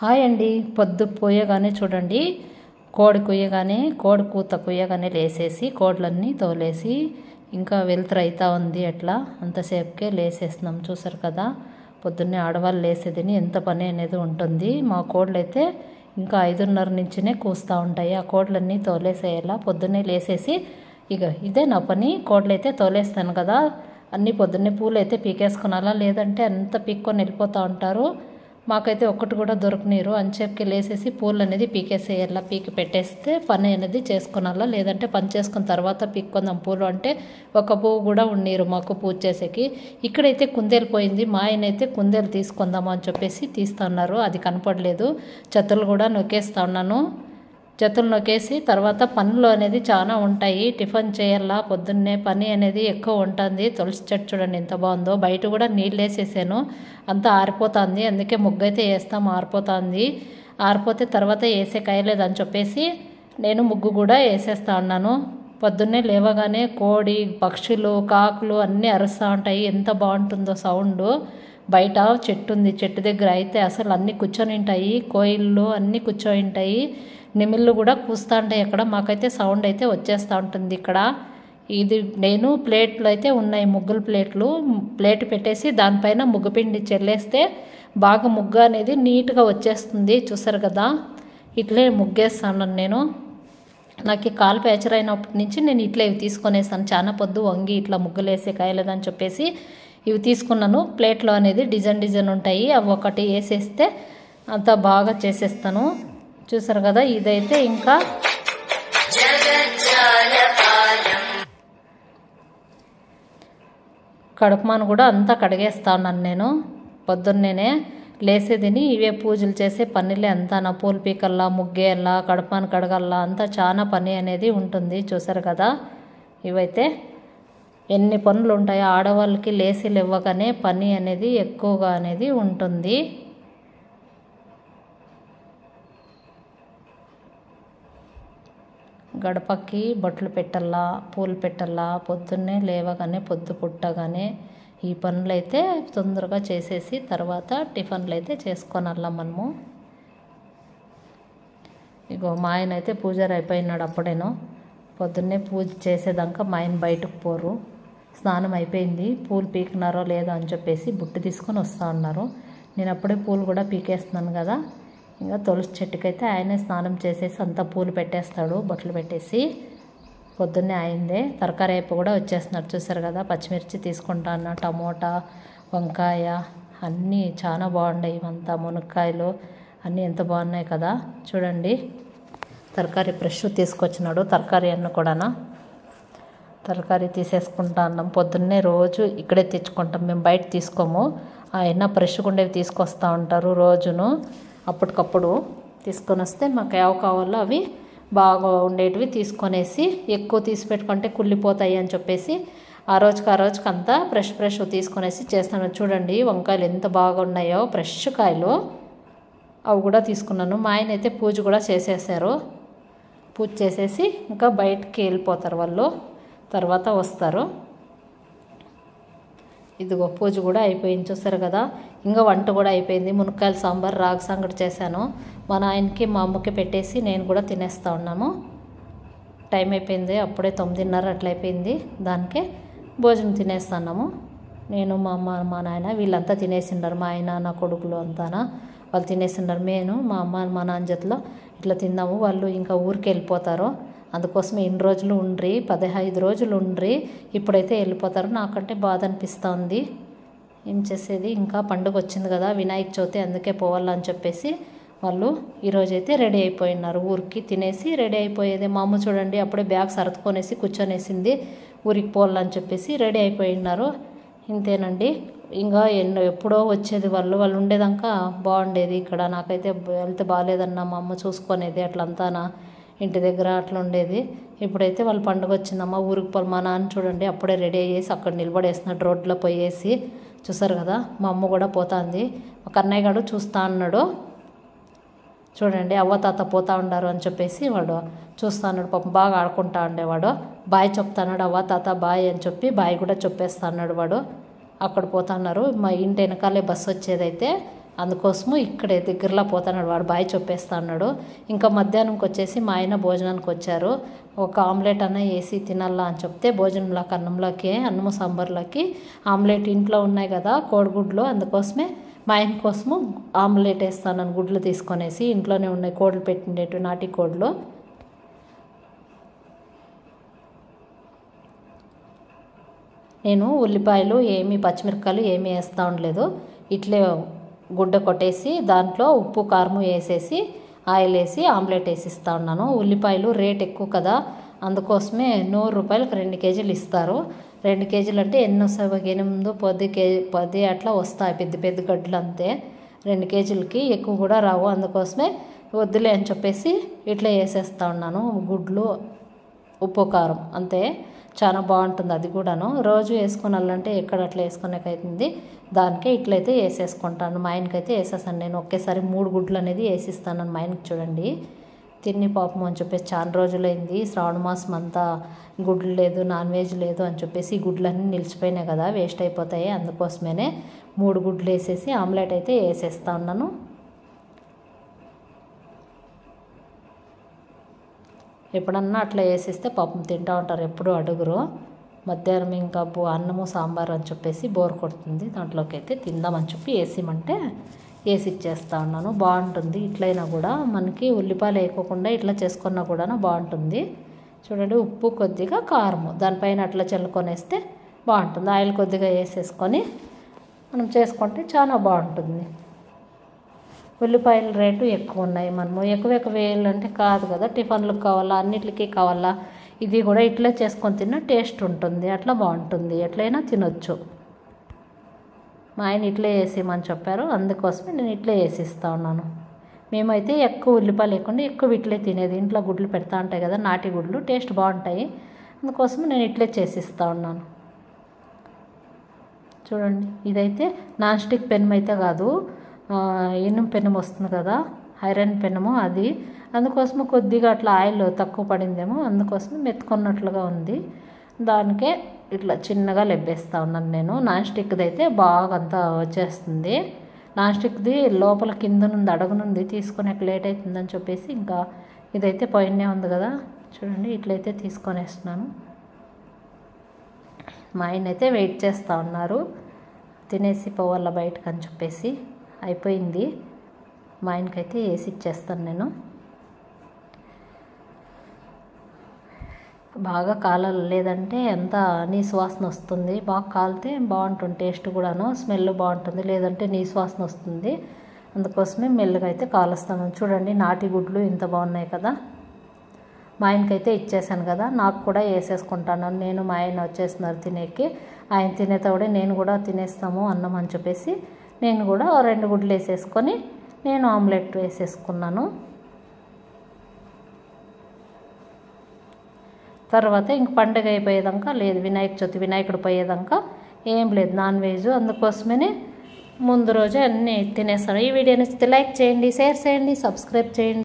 Hi అండి. పొద్దు పోయగానే చూడండి, కోడి కుయ్యగానే కోడి కూత కుయ్యగానే లేసేసి కోడ్లన్నీ తోలేసి ఇంకా వెలుతురు అవుతా ఉంది. అట్లా అంతసేపుకే లేసేస్తున్నాం. చూసారు కదా, పొద్దున్నే ఆడవాళ్ళు లేసేదని ఎంత పని అనేది ఉంటుంది. మా కోడ్లు అయితే ఇంకా 5:30 నుంచినే కూస్తూ ఉంటాయి. ఆ కోడ్లన్నీ తోలేసేయాలా. పొద్దున్నే లేసేసి ఇక ఇదే నా పని. కోడ్లు అయితే తోలేస్తాను కదా, అన్నీ పొద్దున్నే పూలు అయితే పీకేసుకునాలా, లేదంటే అంత పీక్కొని వెళ్ళిపోతూ ఉంటారు. మాకైతే ఒక్కటి కూడా దొరకనీరు. అంచేపుకి లేసేసి పూలు అనేది పీకేసేయాల. పీకి పెట్టేస్తే పని అనేది చేసుకునాలా, లేదంటే పని చేసుకున్న తర్వాత పీక్కుందాం పూలు అంటే ఒక పువ్వు కూడా ఉన్నీరు మాకు పూజ చేసేకి. ఇక్కడైతే కుందేలు పోయింది. మా ఆయన అయితే కుందేలు తీసుకుందాము అని చెప్పేసి తీస్తున్నారు. అది కనపడలేదు. చెత్తలు కూడా నొక్కేస్తా ఉన్నాను. చెత్తలు నొక్కేసి తర్వాత పనులు అనేది చాలా ఉంటాయి. టిఫిన్ చేయాలా, పొద్దున్నే పని అనేది ఎక్కువ ఉంటుంది. తులసి చెట్టు చూడండి ఎంత బాగుందో. బయట కూడా నీళ్ళు వేసేసాను, అంతా ఆరిపోతుంది. అందుకే ముగ్గు అయితే వేస్తాం, ఆరిపోతుంది. ఆరిపోతే తర్వాత వేసే కాయలేదని చెప్పేసి నేను ముగ్గు కూడా వేసేస్తా ఉన్నాను. పొద్దున్నే లేవగానే కోడి, పక్షులు, కాకులు అన్నీ అరుస్తూ ఉంటాయి. ఎంత బాగుంటుందో సౌండ్. బయట చెట్టు ఉంది, చెట్టు దగ్గర అయితే అసలు అన్నీ కూర్చొని ఉంటాయి. కోయిళ్ళు అన్నీ కూర్చొని ఉంటాయి. నిమిళ్ళు కూడా కూస్తూ ఉంటాయి. అక్కడ మాకైతే సౌండ్ అయితే వచ్చేస్తూ ఉంటుంది. ఇక్కడ ఇది నేను ప్లేట్లు అయితే ఉన్నాయి, ముగ్గుల ప్లేట్లు. ప్లేట్ పెట్టేసి దానిపైన ముగ్గు పిండి చెల్లేస్తే బాగా ముగ్గు అనేది నీట్గా వచ్చేస్తుంది. చూసారు కదా, ఇట్లే ముగ్గేస్తాను నేను. నాకు ఈ కాలు ప్యాచర్ అయినప్పటి నుంచి నేను ఇట్లా ఇవి తీసుకొనేస్తాను. చాలా పొద్దు వంగి ఇట్లా ముగ్గులు వేసే కాయలేదని చెప్పేసి ఇవి తీసుకున్నాను. ప్లేట్లో అనేది డిజైన్ ఉంటాయి, అవి ఒకటి వేసేస్తే అంతా బాగా చేసేస్తాను. చూసారు కదా, ఇదైతే ఇంకా కడుపుమాను కూడా అంతా కడిగేస్తా ఉన్నాను నేను. పొద్దున్నేనే లేసేదిని ఇవే పూజలు చేసే పనిలే అంతా. నా పూలు పీకల్లా, ముగ్గేయాలా, కడుపుమాను కడగల్లా, అంతా చాలా పని అనేది ఉంటుంది. చూసారు కదా, ఇవైతే ఎన్ని పనులు ఉంటాయో ఆడవాళ్ళకి. లేసి లేవగానే పని అనేది ఎక్కువగా అనేది ఉంటుంది. గడపకి బొట్లు పెట్టల్లా, పూలు పెట్టల్లా. పొద్దున్నే లేవగానే పొద్దు పుట్టగానే ఈ పనులు అయితే తొందరగా చేసేసి తర్వాత టిఫిన్లు అయితే చేసుకోనల్లా మనము. ఇగో మా ఆయన అయితే పూజారి అయిపోయినాడు అప్పుడేను. పొద్దున్నే పూజ చేసేదాకా మా ఆయన బయటకు పోరు. స్నానం అయిపోయింది, పూలు పీకినారో లేదో అని చెప్పేసి బుట్టి తీసుకొని వస్తూ ఉన్నారు. నేను అప్పుడే పూలు కూడా పీకేస్తున్నాను కదా. ఇంకా తులసి చెట్టుకైతే ఆయనే స్నానం చేసేసి అంతా పూలు పెట్టేస్తాడు, బొట్లు పెట్టేసి. పొద్దున్నే అయిందే. తరకారీ అయిపో కూడా వచ్చేస్తున్నాడు. చూసారు కదా, పచ్చిమిర్చి తీసుకుంటాను, టమోటా, వంకాయ అన్నీ చాలా బాగున్నాయి. ఇవంతా మునక్కాయలు అన్నీ ఎంత బాగున్నాయి కదా. చూడండి, తరకారీ ఫ్రెష్ తీసుకొచ్చినాడు. తరకారీ అన్న కూడానా తరకారీ తీసేసుకుంటా అన్నాం. పొద్దున్నే రోజు ఇక్కడే తెచ్చుకుంటాం మేము, బయట తీసుకోము. ఆయన ఫ్రెష్గా ఉండేవి తీసుకొస్తూ ఉంటారు రోజును. అప్పటికప్పుడు తీసుకొని వస్తే మాకు ఏవి కావాలో అవి బాగా ఉండేటివి తీసుకొనేసి, ఎక్కువ తీసి పెట్టుకుంటే కుళ్ళిపోతాయి అని చెప్పేసి ఆ రోజుకి అంతా ఫ్రెష్ తీసుకొనేసి చేస్తాను. చూడండి వంకాయలు ఎంత బాగున్నాయో, ఫ్రెష్ కాయలు. అవి కూడా తీసుకున్నాను. మా ఆయన అయితే పూజ కూడా చేసేసారు. పూజ చేసేసి ఇంకా బయటికి వెళ్ళిపోతారు వాళ్ళు, తర్వాత వస్తారు. ఇదిగో పూజ కూడా అయిపోయింది. చూసారు కదా, ఇంకా వంట కూడా అయిపోయింది. మునక్కాయల సాంబార్, రాగి సంగటి చేశాను. మా నాయనకి మా అమ్మకి పెట్టేసి నేను కూడా తినేస్తూ ఉన్నాము. టైం అయిపోయింది, అప్పుడే 9:30 అట్లా అయిపోయింది. దానికే భోజనం తినేస్తున్నాము. నేను, మా అమ్మ, మా నాయన వీళ్ళంతా తినేసిండారు. మా ఆయన, నా కొడుకులు అంతానా వాళ్ళు తినేసిండారు. నేను, మా అమ్మ, మా నాన్న జతలో ఇట్లా తిన్నాము. వాళ్ళు ఇంకా ఊరికి వెళ్ళిపోతారు. అందుకోసం ఇన్ని రోజులు ఉండ్రి, 15 రోజులు ఉండ్రి, ఇప్పుడైతే వెళ్ళిపోతారు. నాకంటే బాధ అనిపిస్తుంది. ఏం చేసేది, ఇంకా పండుగ వచ్చింది కదా వినాయక చవితి, అందుకే పోవాలని చెప్పేసి వాళ్ళు ఈరోజైతే రెడీ అయిపోయినారు. ఊరికి తినేసి రెడీ అయిపోయేది. మా అమ్మ చూడండి అప్పుడే బ్యాగ్ సర్దుకొనేసి కూర్చొనేసింది. ఊరికి పోవాలని చెప్పేసి రెడీ అయిపోయినారు. ఇంతేనండి. ఇంకా ఎప్పుడో వచ్చేది వాళ్ళు ఉండేదాకా బాగుండేది. ఇక్కడ నాకైతే హెల్త్ బాగాలేదన్నా మా అమ్మ చూసుకునేది అట్లంతానా, ఇంటి దగ్గర అట్లా ఉండేది. ఇప్పుడైతే వాళ్ళ పండుగ వచ్చిందమ్మా, ఊరికి పోవాలి. మా నాన్న చూడండి అప్పుడే రెడీ అయ్యేసి అక్కడ నిలబడేస్తున్నాడు రోడ్లో పోయేసి. చూసారు కదా, మా అమ్మ కూడా పోతుంది. ఒక అన్నయ్య గారు చూస్తూ అన్నాడు. చూడండి అవ్వ తాత పోతా ఉండారు అని చెప్పేసి వాడు చూస్తూ అన్నాడు. పాపం బాగా ఆడుకుంటా ఉండేవాడు. బాయ్ చెప్తాన్నాడు, అవ్వ తాత బాయ్ అని చెప్పి బాయ్ కూడా చెప్పేస్తా అన్నాడు వాడు. అక్కడ పోతున్నారు. మా ఇంటి వెనకాలే బస్సు వచ్చేదైతే అందుకోసము ఇక్కడే దగ్గరలో పోతున్నాడు, వాడు బాయ్ చెప్పేస్తా అన్నాడు. ఇంకా మధ్యాహ్నంకి వచ్చేసి మా ఆయన భోజనానికి వచ్చారు. ఒక ఆమ్లెట్ అన్న వేసి తినాలా అని చెప్తే భోజనంలోకి అన్నంలోకి అన్నము సాంబార్లోకి ఆమ్లెట్ ఇంట్లో ఉన్నాయి కదా కోడిగుడ్లు, అందుకోసమే మా ఆయన కోసము ఆమ్లెట్ వేస్తాను గుడ్లు తీసుకొనేసి. ఇంట్లోనే ఉన్నాయి కోళ్ళు పెట్టిండేటు నాటి కోళ్ళు. నేను ఉల్లిపాయలు ఏమీ పచ్చిమిరపకాయలు ఏమీ వేస్తూ ఉండలేదు. ఇట్లే గుడ్డ కొట్టేసి దాంట్లో ఉప్పు కారం వేసేసి ఆయిల్ వేసి ఆమ్లెట్ వేసిస్తూ ఉన్నాను. ఉల్లిపాయలు రేట్ ఎక్కువ కదా, అందుకోసమే 100 రూపాయలకు 2 కేజీలు ఇస్తారు. 2 కేజీలు అంటే ఎన్ని వస్తాయి, 8, 10 అట్లా వస్తాయి పెద్ద పెద్ద గడ్డలు అంతే. 2 కేజీలకి ఎక్కువ కూడా రావు, అందుకోసమే వద్దులే అని చెప్పేసి ఇట్లా వేసేస్తూ ఉన్నాను. గుడ్లు ఉప్పు కారం అంతే, చాలా బాగుంటుంది అది కూడాను. రోజు వేసుకోవాలంటే ఎక్కడ అట్లా వేసుకునేకైతుంది, దానికే ఇట్లయితే వేసేసుకుంటాను. మా ఆయనకైతే వేసేస్తాను నేను ఒకేసారి 3 గుడ్లు అనేది వేసిస్తాను మా ఆయనకి. చూడండి తిన్ని పాపం అని చెప్పేసి చాలా రోజులైంది, శ్రావణ మాసం అంతా గుడ్లు లేదు నాన్ వెజ్ లేదు అని చెప్పేసి గుడ్లన్నీ నిలిచిపోయినాయి కదా, వేస్ట్ అయిపోతాయి. అందుకోసమే 3 గుడ్లు వేసేసి ఆమ్లెట్ అయితే వేసేస్తా ఉన్నాను. ఎప్పుడన్నా అట్లా వేసిస్తే పాపం తింటూ ఉంటారు, ఎప్పుడూ అడుగురు. మధ్యాహ్నం ఇంకా అన్నము సాంబారు అని చెప్పేసి బోర్ కొడుతుంది, దాంట్లోకి అయితే తిందామని చెప్పి వేసిమంటే వేసి ఇచ్చేస్తూ ఉన్నాను. బాగుంటుంది ఇట్లయినా కూడా, మనకి ఉల్లిపాయలు వేయకోకుండా ఇట్లా చేసుకున్నా కూడా బాగుంటుంది. చూడండి ఉప్పు కొద్దిగా కారము దానిపైన అట్లా చల్లుకొనేస్తే బాగుంటుంది. ఆయిల్ కొద్దిగా వేసేసుకొని మనం చేసుకుంటే చాలా బాగుంటుంది. ఉల్లిపాయల రేటు ఎక్కువ ఉన్నాయి, మనము ఎక్కువ వేయాలంటే కాదు కదా, టిఫిన్లకు కావాలా అన్నిటికీ కావాలా. ఇది కూడా ఇట్లా చేసుకొని తిన్న టేస్ట్ ఉంటుంది, అట్లా బాగుంటుంది, ఎట్లయినా తినొచ్చు. మా ఆయన ఇట్లే వేసేయమని చెప్పారు, అందుకోసమే నేను ఇట్లే వేసిస్తూ ఉన్నాను. మేమైతే ఎక్కువ ఉల్లిపాయలు లేకుండా ఎక్కువ ఇట్లే తినేది. ఇంట్లో గుడ్లు పెడతా ఉంటాయి కదా నాటి గుడ్లు, టేస్ట్ బాగుంటాయి, అందుకోసమే నేను ఇట్లే చేసిస్తూ ఉన్నాను. చూడండి ఇదైతే నాన్ స్టిక్ పెనం అయితే కాదు, ఇనుము పెనం వస్తుంది కదా ఐరన్ పెనము అది, అందుకోసమే కొద్దిగా అట్లా ఆయిల్ తక్కువ పడిందేమో, అందుకోసమే మెత్తుకున్నట్లుగా ఉంది. దానికే ఇట్లా చిన్నగా లెబ్బేస్తూ ఉన్నాను నేను. నాన్ స్టిక్ది అయితే బాగా అంతా వచ్చేస్తుంది, నాన్ స్టిక్ది లోపల కింద నుండి అడుగు నుండి తీసుకునే లేట్ అవుతుందని చెప్పేసి ఇంకా ఇదైతే పైనే ఉంది కదా, చూడండి ఇట్లయితే తీసుకొనేస్తున్నాను. మా ఆయన అయితే వెయిట్ చేస్తూ ఉన్నారు, తినేసి పోవాల బయటకు అని చెప్పేసి. అయిపోయింది, మా ఆయనకైతే వేసి ఇచ్చేస్తాను నేను. బాగా కాలాలి, లేదంటే ఎంత నీసు వాసన వస్తుంది. బాగా కాలితే బాగుంటుంది, టేస్ట్ కూడాను స్మెల్ బాగుంటుంది, లేదంటే నీసు వాసన వస్తుంది. అందుకోసమే మెల్లగా అయితే కాలుస్తాను. చూడండి నాటి గుడ్లు ఇంత బాగున్నాయి కదా. మా ఆయనకైతే ఇచ్చేసాను కదా, నాకు కూడా వేసేసుకుంటాను. నేను మా ఆయన వచ్చేస్తున్నారు తినేకి, ఆయన తినేతోడే నేను కూడా తినేస్తాము అన్నం అని చెప్పేసి నేను కూడా 2 గుడ్లు వేసేసుకొని నేను ఆమ్లెట్ వేసేసుకున్నాను. తర్వాత ఇంక పండుగ అయిపోయేదాకా లేదు, వినాయక చవితి వినాయకుడు పోయేదాకా ఏం లేదు నాన్ వెజ్, అందుకోసమే ముందు రోజే అన్నీ తినేస్తాను. ఈ వీడియో నచ్చితే లైక్ చేయండి, షేర్ చేయండి, సబ్స్క్రైబ్ చేయండి.